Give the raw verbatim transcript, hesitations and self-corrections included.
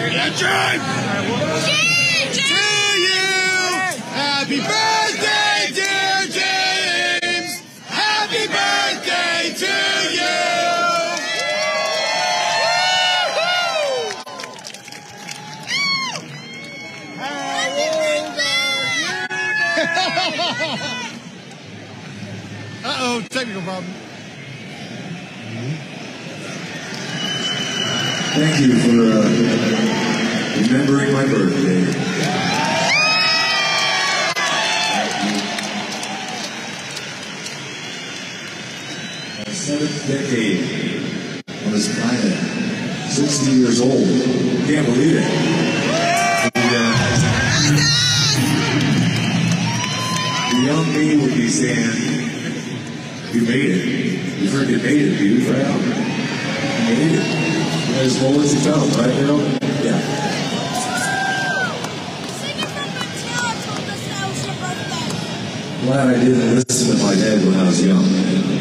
Yeah, James! To you! Happy birthday, dear James! Happy birthday to you! Uh-oh, technical problem. Thank you for uh, remembering my birthday. My seventh decade on this planet, sixty years old. Can't believe it. And, uh, the young me would be saying, "You made it. You freaking made it, dude. Right out. You made it." As low as you felt, right, Daryl? Yeah. Glad I didn't listen to my dad when I was young.